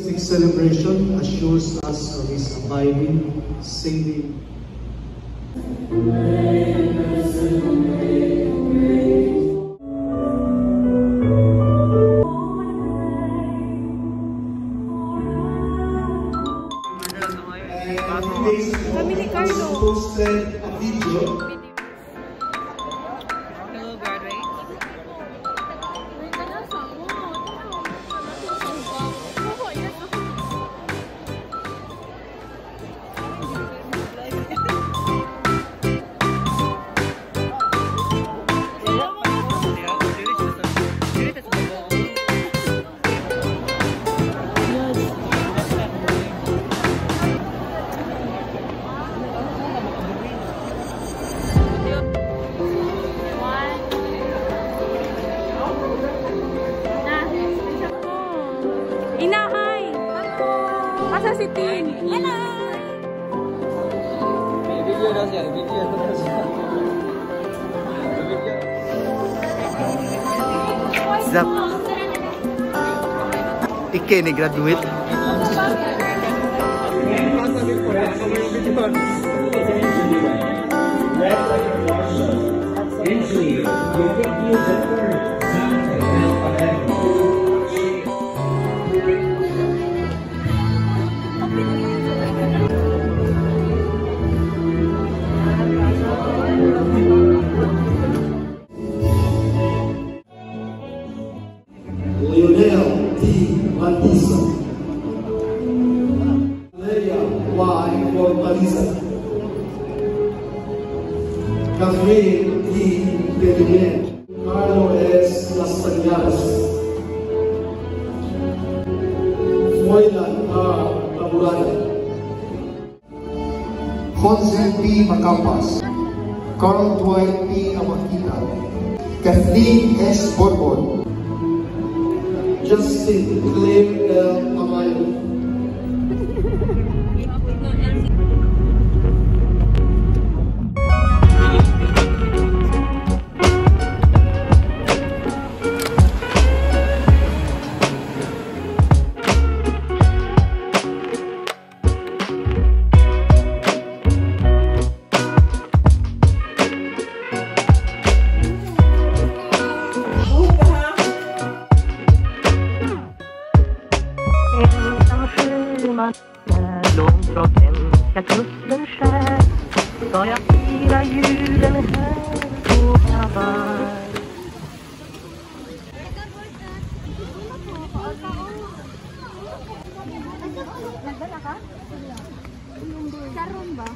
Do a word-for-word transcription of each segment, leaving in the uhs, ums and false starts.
sixth celebration assures us of His abiding, saving. Kami ni Carlo. Posted a video. Hello, graduates. Inahay! Asa si Tin? Hello! May video daw siya, video daw siya. Zap. Ike ni graduate. Solea, Y for Palisa. Catherine D. Pedrier. Carlo S. Las Pañaras. Moylan R. Taburaya. Jose P. Macampas. Carl Dwight P. Amakita. Kathleen S. Borbon. Justin Claire L. Amayo. Långt från hemska kusten skär ska jag fira julen här på Hawaii. Nagdala ka? Karon ba?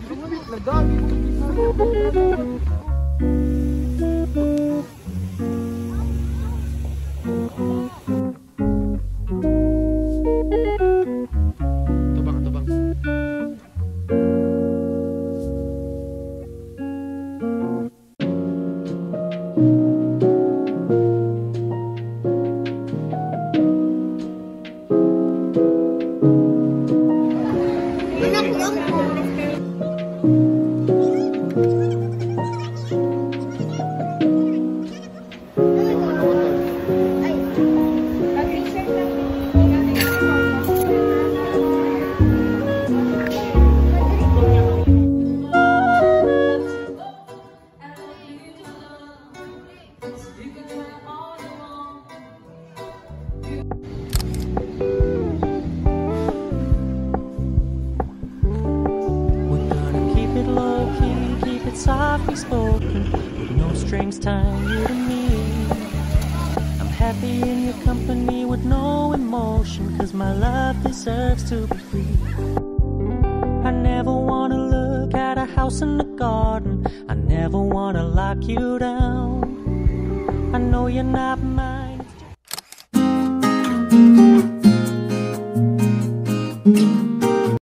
Softly spoken, with no strings tying you to me. I'm happy in your company with no emotion, cause my love deserves to be free. I never wanna look at a house in the garden, I never wanna lock you down. I know you're not mine.